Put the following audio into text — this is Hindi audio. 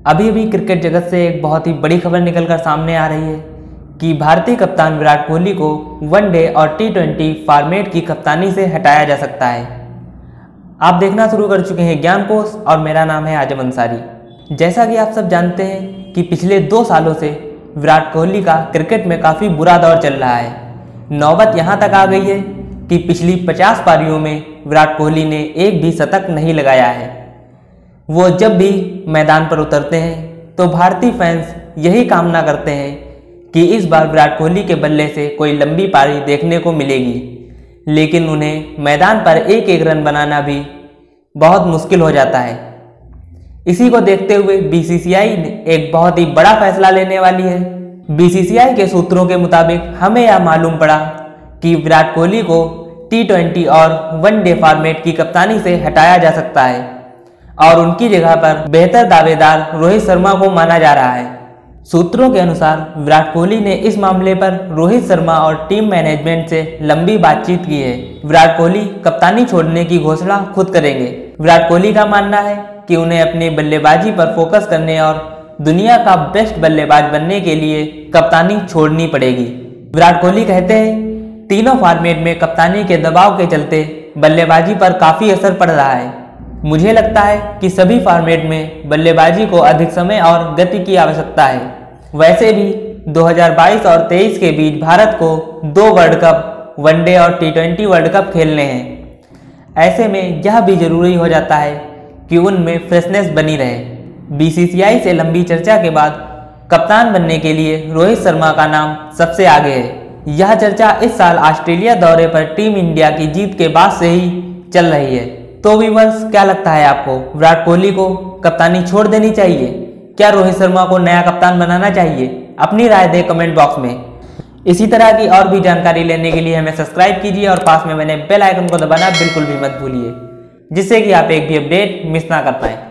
अभी अभी क्रिकेट जगत से एक बहुत ही बड़ी खबर निकलकर सामने आ रही है कि भारतीय कप्तान विराट कोहली को वनडे और T20 फॉर्मेट की कप्तानी से हटाया जा सकता है। आप देखना शुरू कर चुके हैं ज्ञान कोश और मेरा नाम है आजम अंसारी। जैसा कि आप सब जानते हैं कि पिछले 2 सालों से विराट कोहली का क्रिकेट में काफ़ी बुरा दौर चल रहा है। नौबत यहाँ तक आ गई है कि पिछली 50 पारियों में विराट कोहली ने एक भी शतक नहीं लगाया है। वो जब भी मैदान पर उतरते हैं तो भारतीय फैंस यही कामना करते हैं कि इस बार विराट कोहली के बल्ले से कोई लंबी पारी देखने को मिलेगी, लेकिन उन्हें मैदान पर एक एक रन बनाना भी बहुत मुश्किल हो जाता है। इसी को देखते हुए BCCI एक बहुत ही बड़ा फैसला लेने वाली है। BCCI के सूत्रों के मुताबिक हमें यह मालूम पड़ा कि विराट कोहली को T20 और वनडे फॉर्मेट की कप्तानी से हटाया जा सकता है और उनकी जगह पर बेहतर दावेदार रोहित शर्मा को माना जा रहा है। सूत्रों के अनुसार विराट कोहली ने इस मामले पर रोहित शर्मा और टीम मैनेजमेंट से लंबी बातचीत की है। विराट कोहली कप्तानी छोड़ने की घोषणा खुद करेंगे। विराट कोहली का मानना है कि उन्हें अपनी बल्लेबाजी पर फोकस करने और दुनिया का बेस्ट बल्लेबाज बनने के लिए कप्तानी छोड़नी पड़ेगी। विराट कोहली कहते हैं, तीनों फॉर्मेट में कप्तानी के दबाव के चलते बल्लेबाजी पर काफ़ी असर पड़ रहा है। मुझे लगता है कि सभी फॉर्मेट में बल्लेबाजी को अधिक समय और गति की आवश्यकता है। वैसे भी 2022 और 23 के बीच भारत को 2 वर्ल्ड कप, वनडे और T20 वर्ल्ड कप खेलने हैं। ऐसे में यह भी जरूरी हो जाता है कि उनमें फ्रेशनेस बनी रहे। BCCI से लंबी चर्चा के बाद कप्तान बनने के लिए रोहित शर्मा का नाम सबसे आगे है। यह चर्चा इस साल ऑस्ट्रेलिया दौरे पर टीम इंडिया की जीत के बाद से ही चल रही है। तो व्यूअर्स, क्या लगता है आपको, विराट कोहली को कप्तानी छोड़ देनी चाहिए? क्या रोहित शर्मा को नया कप्तान बनाना चाहिए? अपनी राय दें कमेंट बॉक्स में। इसी तरह की और भी जानकारी लेने के लिए हमें सब्सक्राइब कीजिए और पास में बने बेल आइकन को दबाना बिल्कुल भी मत भूलिए, जिससे कि आप एक भी अपडेट मिस ना कर पाएं।